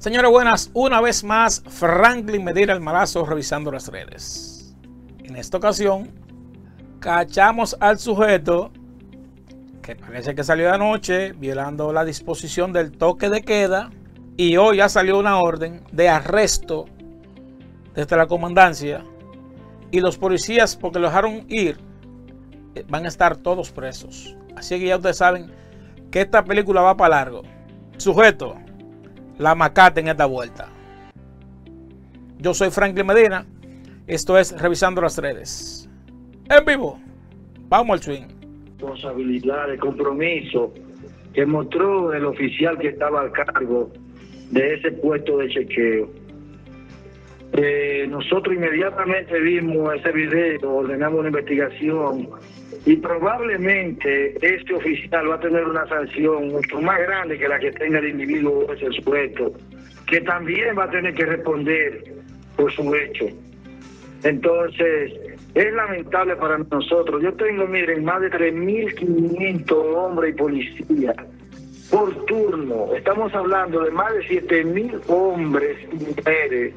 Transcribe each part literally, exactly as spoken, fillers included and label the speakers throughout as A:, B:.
A: Señores, buenas. Una vez más, Franklin Medina el Malazo revisando las redes. En esta ocasión, cachamos al sujeto que parece que salió de anoche violando la disposición del toque de queda, y hoy ya salió una orden de arresto desde la comandancia, y los policías, porque lo dejaron ir, van a estar todos presos. Así que ya ustedes saben que esta película va para largo. Sujeto, la macate en esta vuelta. Yo soy Franklin Medina. Esto es Revisando las Redes. En vivo. Vamos al swing.
B: Responsabilidad, de compromiso que mostró el oficial que estaba al cargo de ese puesto de chequeo. Eh, nosotros inmediatamente vimos ese video, ordenamos una investigación y probablemente este oficial va a tener una sanción mucho más grande que la que tenga el individuo ese sujeto, que también va a tener que responder por su hecho. Entonces, es lamentable para nosotros. Yo tengo, miren, más de tres mil quinientos hombres y policías por turno. Estamos hablando de más de siete mil hombres y mujeres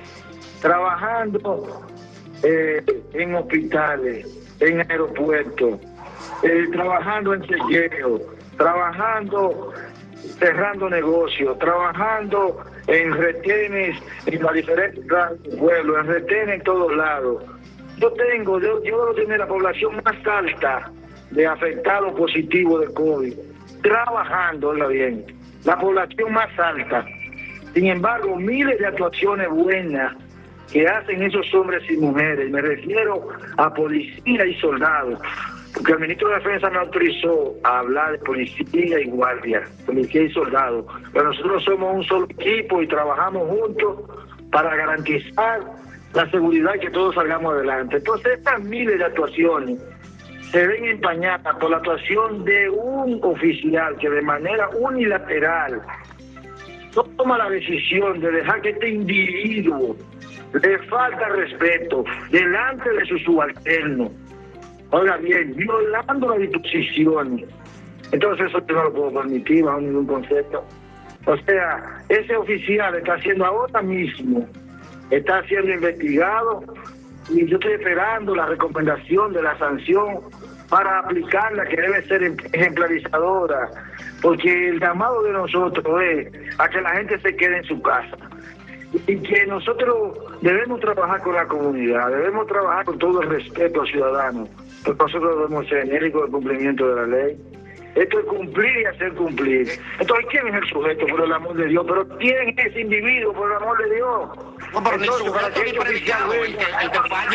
B: trabajando eh, en hospitales, en aeropuertos, eh, trabajando en chequeo, trabajando cerrando negocios, trabajando en retenes en las diferentes pueblos, en retenes en todos lados. Yo tengo, yo, yo debo tener la población más alta de afectados positivos de COVID, trabajando, oiga bien, la población más alta. Sin embargo, miles de actuaciones buenas que hacen esos hombres y mujeres, me refiero a policía y soldados, porque el ministro de Defensa me autorizó a hablar de policía y guardia, policía y soldados, pero nosotros somos un solo equipo y trabajamos juntos para garantizar la seguridad y que todos salgamos adelante. Entonces, estas miles de actuaciones se ven empañadas por la actuación de un oficial que de manera unilateral toma la decisión de dejar que este individuo le falta respeto delante de su subalterno. Oiga bien, violando la disposición. Entonces eso yo no lo puedo permitir bajo ningún concepto. O sea, ese oficial está haciendo ahora mismo, está siendo investigado, y yo estoy esperando la recomendación de la sanción para aplicarla, que debe ser ejemplarizadora, porque el llamado de nosotros es a que la gente se quede en su casa. Y que nosotros debemos trabajar con la comunidad, debemos trabajar con todo el respeto al ciudadano, porque nosotros debemos ser enérgicos del cumplimiento de la ley. Esto es cumplir y hacer cumplir. Entonces, ¿quién es el sujeto, por el amor de Dios? Pero ¿quién es ese individuo, por el amor de Dios?
C: No, pero
B: Entonces, para que este oficial venga,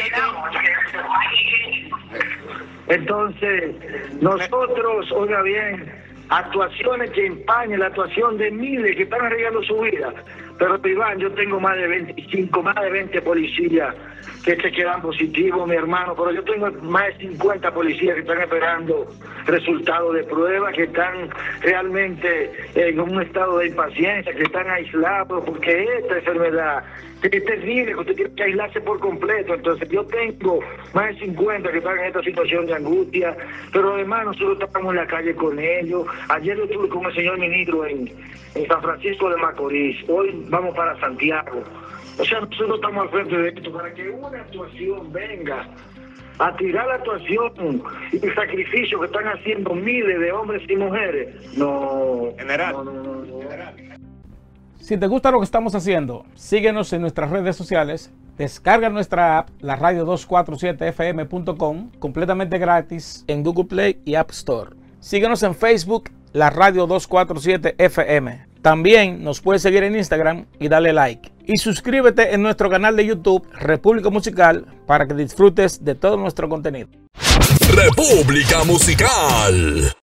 B: entonces, nosotros, oiga bien, actuaciones que empañan la actuación de miles que están arriesgando su vida. Pero Iván, yo tengo más de veinticinco, más de veinte policías que se quedan positivos, mi hermano, pero yo tengo más de cincuenta policías que están esperando resultados de prueba, que están realmente en un estado de impaciencia, que están aislados, porque esta enfermedad es terrible, que usted tiene que aislarse por completo. Entonces yo tengo más de cincuenta que están en esta situación de angustia, pero además nosotros estamos en la calle con ellos. Ayer yo estuve con el señor ministro en, en San Francisco de Macorís, hoy vamos para Santiago. O sea, nosotros estamos al frente de esto para que una actuación venga a tirar la actuación y el sacrificio que están haciendo miles de hombres y mujeres. No,
C: General.
B: no, no, no, no.
A: Si te gusta lo que estamos haciendo, síguenos en nuestras redes sociales, descarga nuestra app, la radio dos cuatro siete f m punto com, completamente gratis en Google Play y App Store. Síguenos en Facebook, la radio dos cuatro siete f m. También nos puedes seguir en Instagram y darle like. Y suscríbete en nuestro canal de YouTube, República Musical, para que disfrutes de todo nuestro contenido.
D: República Musical.